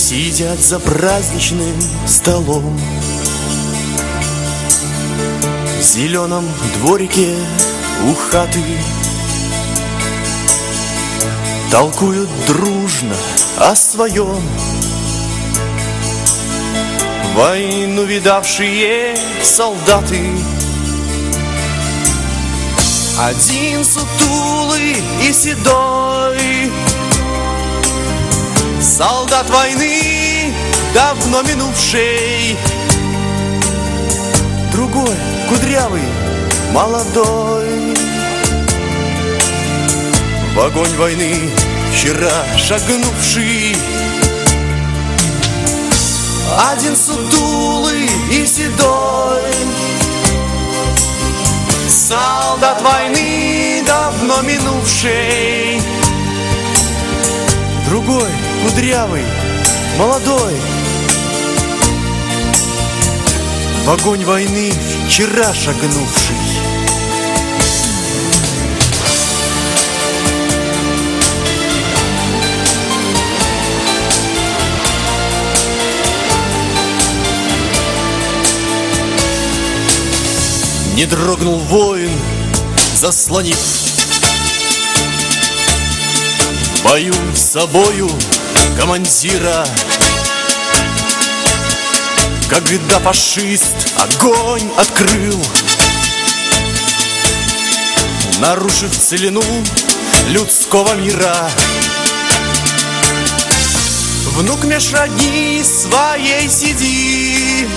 Сидят за праздничным столом в зеленом дворике у хаты, толкуют дружно о своем. Войну видавшие солдаты, один сутулый и седой, солдат войны давно минувшей. Другой кудрявый, молодой, в огонь войны вчера шагнувший. Один сутулый и седой, солдат войны давно минувшей. Другой кудрявый, молодой, в огонь войны вчера шагнувший. Не дрогнул воин, заслонив в бою собою командира, когда фашист огонь открыл, нарушив целину людского мира. Внук меж родни своей сидит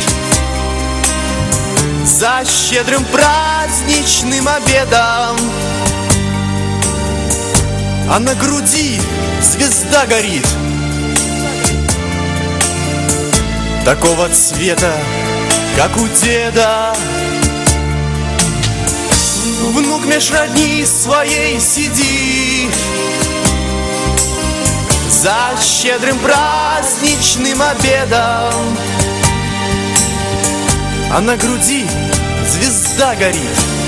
за щедрым праздничным обедом, а на груди звезда горит такого цвета, как у деда. Внук меж родни своей сидит за щедрым праздничным обедом, а на груди звезда горит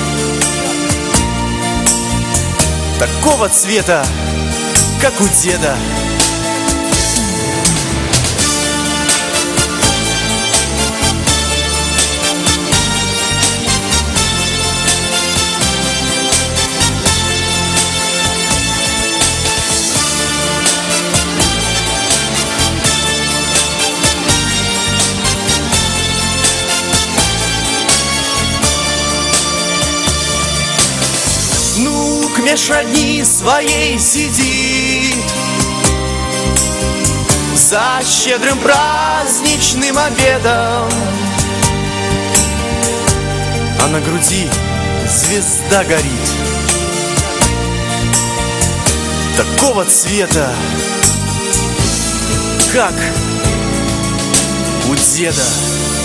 такого цвета, как у деда. Меж родни своей сидит за щедрым праздничным обедом, а на груди звезда горит такого цвета, как у деда.